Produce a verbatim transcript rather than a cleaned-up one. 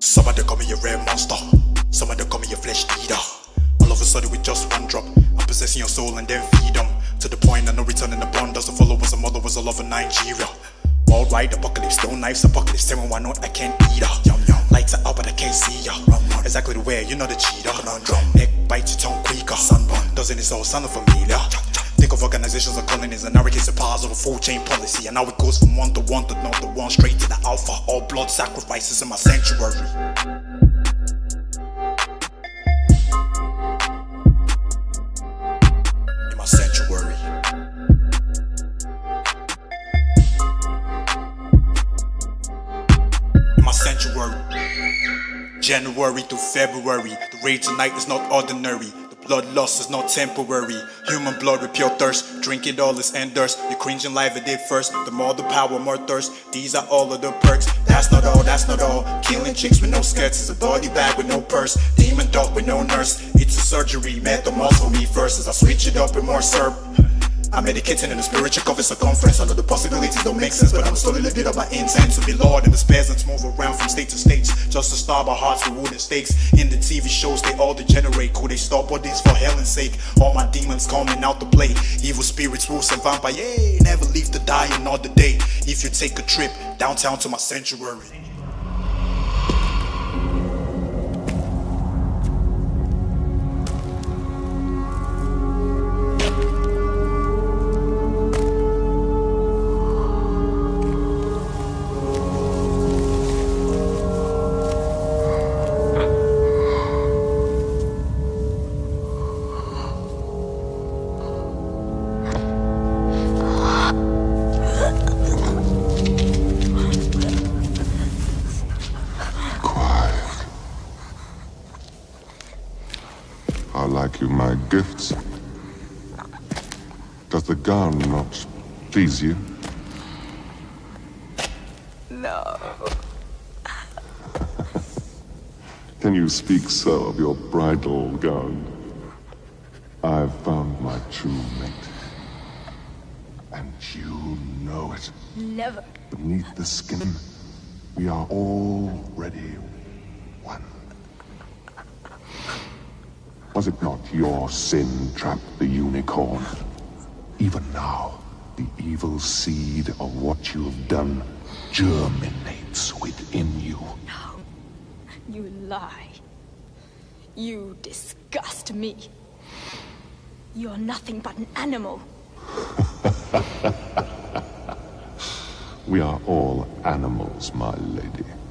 Some of them call me a rare monster, some of them call me a flesh eater. All of a sudden with just one drop, I'm possessing your soul and then feed them. To the point I know returning the bond doesn't follow was a mother was a love of Nigeria. Worldwide apocalypse, stone knives apocalypse, tell me why not I can't eat her. Yum yum, lights are out but I can't see ya. Rum, rum. Exactly the way, you know the cheater. Conundrum, neck bites your tongue quicker. Sunburn, doesn't it all sound familiar? Think of organizations or colonies and narratives, the powers of a full chain policy. And now it goes from one to one to not the one, straight to the alpha. All blood sacrifices in my sanctuary. In my sanctuary. In my sanctuary. January to February, the raid tonight is not ordinary. Blood loss is not temporary. Human blood with pure thirst. Drink it all, it's enders. You cringe in life, it did first. The more the power, more thirst. These are all of the perks. That's not all, that's not all. Killing chicks with no skirts is a body bag with no purse. Demon dog with no nurse. It's a surgery, metamorph for me first as I switch it up with more syrup. I'm medicating in the spiritual cover circumference. I know the possibilities don't make sense, but I'm slowly lifting up my intent to be Lord in the peasants move around from state to state. Just to starve our hearts with wooden stakes. In the T V shows they all degenerate. Could they stop all this for heaven's sake? All my demons coming out to play. Evil spirits, wolves and vampire. Yeah, never leave the dying or the day. If you take a trip downtown to my sanctuary. I like you my gifts. Does the gown not please you? No. Can you speak so of your bridal gown? I've found my true mate. And you know it. Never. Beneath the skin, we are already one. Was it not your sin trapped the unicorn? Even now, the evil seed of what you have done germinates within you. No. You lie. You disgust me. You're nothing but an animal. We are all animals, my lady.